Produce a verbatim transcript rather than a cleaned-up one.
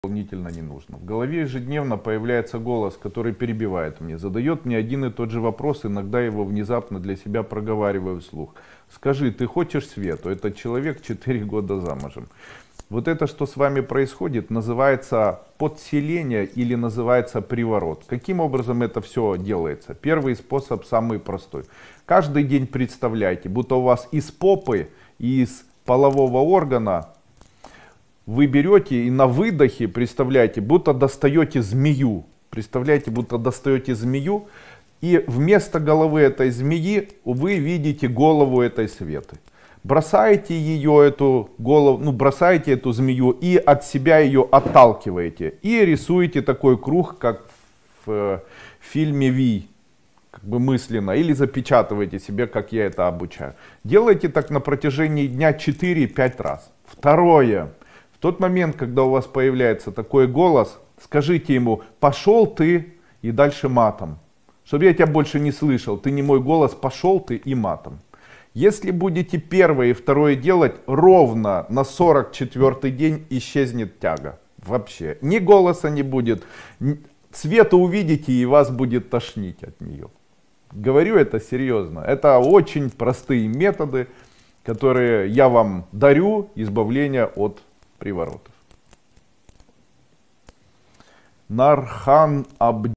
дополнительно не нужно. В голове ежедневно появляется голос, который перебивает мне, задает мне один и тот же вопрос, иногда его внезапно для себя проговариваю вслух. Скажи, ты хочешь свету? Этот человек четыре года замужем. Вот это, что с вами происходит, называется подселение или называется приворот. Каким образом это все делается? Первый способ самый простой. Каждый день представляйте, будто у вас из попы и из полового органа вы берете и на выдохе представляете, будто достаете змею. Представляете, будто достаете змею, и вместо головы этой змеи вы видите голову этой Светы. Бросаете ее, эту голову, ну бросаете эту змею и от себя ее отталкиваете. И рисуете такой круг, как в, в фильме «Вий», как бы мысленно, или запечатываете себе, как я это обучаю. Делайте так на протяжении дня четыре-пять раз. Второе. В тот момент, когда у вас появляется такой голос, скажите ему: пошел ты, и дальше матом. Чтобы я тебя больше не слышал, ты не мой голос, пошел ты, и матом. Если будете первое и второе делать, ровно на сорок четвёртый день исчезнет тяга. Вообще. Ни голоса не будет. Свету увидите, и вас будет тошнить от нее. Говорю это серьезно. Это очень простые методы, которые я вам дарю, избавления от приворотов. Нархан Аб